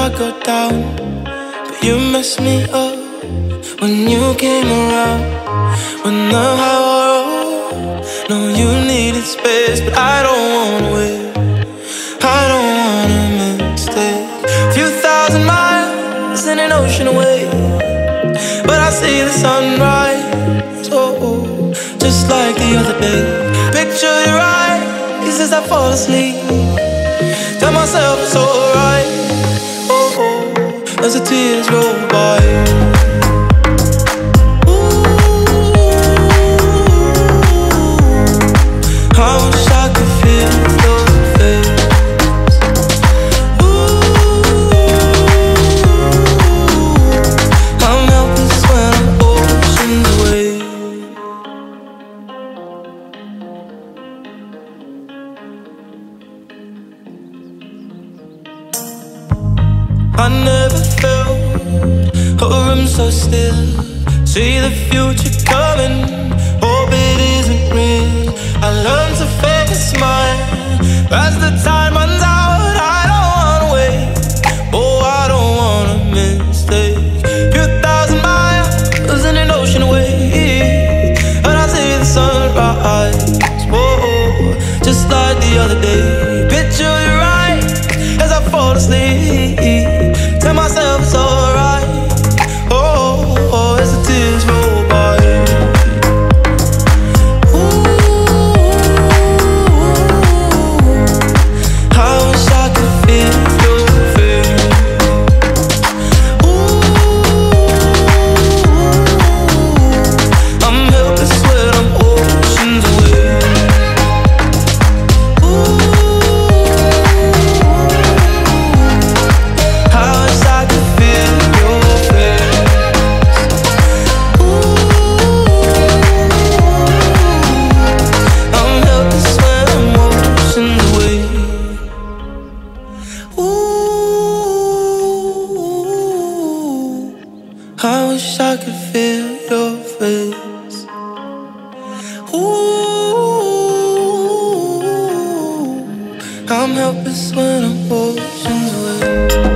I go down, but you messed me up when you came around. When the high rolled, no, you needed space, but I don't wanna wait. I don't want a mistake. Few thousand miles in an ocean away, but I see the sunrise, oh, just like the other day. Picture your eyes as I fall asleep. Tell myself it's alright, oh, oh, as the tears roll by. I wish I could feel your face. I'm helpless when I'm oceans away. I never felt a room so still. See the future coming, hope it isn't real. I learned to fake a smile as the time runs out. I don't wanna wait, oh, I don't want a mistake. Few thousand miles in an ocean away, but I see the sunrise, whoa, just like the other day. Picture your eyes as I fall asleep. Tell myself it's alright, oh, oh, as the tears roll by. I wish I could feel your face. I'm helpless when I'm oceans away. I wish I could feel your face. I'm helpless when I'm oceans away. I wish I could feel your face. I'm helpless when I'm oceans away.